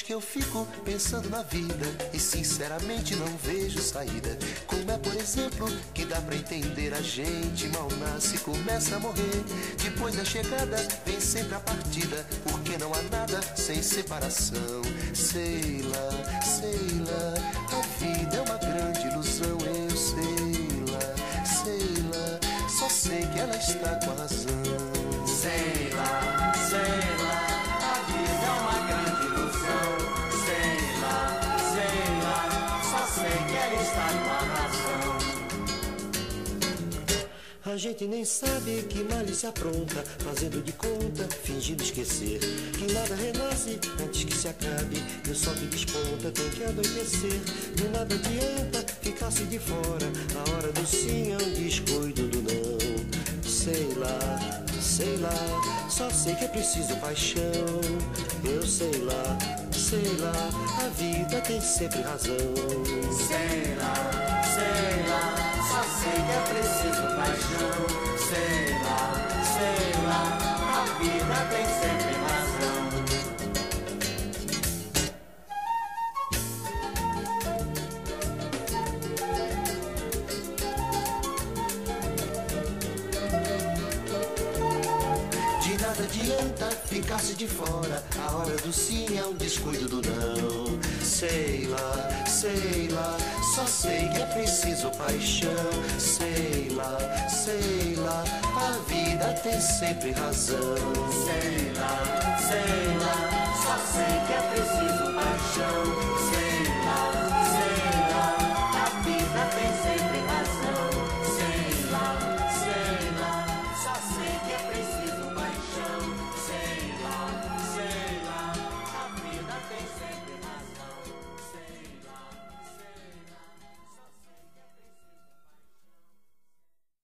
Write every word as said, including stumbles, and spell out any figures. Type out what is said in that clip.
que eu fico pensando na vida e sinceramente não vejo saída. Como é, por exemplo, que dá pra entender a gente mal nasce e começa a morrer. Depois da chegada vem sempre a partida, porque não há nada sem separação. Sei lá, sei lá, a vida é uma grande ilusão. Eu sei lá, sei lá, só sei que ela está com a razão. Sei lá, sei lá, a vida é uma grande ilusão. Sei lá, sei lá, só sei que ela está com a razão. A gente nem sabe que malícia apronta, fazendo de conta, fingindo esquecer que nada renasce antes que se acabe, e o sol que desponta tem que anoitecer. De nada adianta ficar-se de fora, a hora do sim é um descuido do não. Sei lá, sei lá, só sei que é preciso paixão. Eu sei lá, sei lá, a vida tem sempre razão. Sei lá, sei lá, só sei que é preciso paixão. Sei lá, sei lá, a vida tem sempre razão. De nada adianta ficar-se de fora, a hora do sim é um descuido do não. Sei lá, sei lá, só sei que é preciso paixão. Sei lá, sei lá, a vida tem sempre razão. Sei lá, sei lá, só sei que é preciso paixão.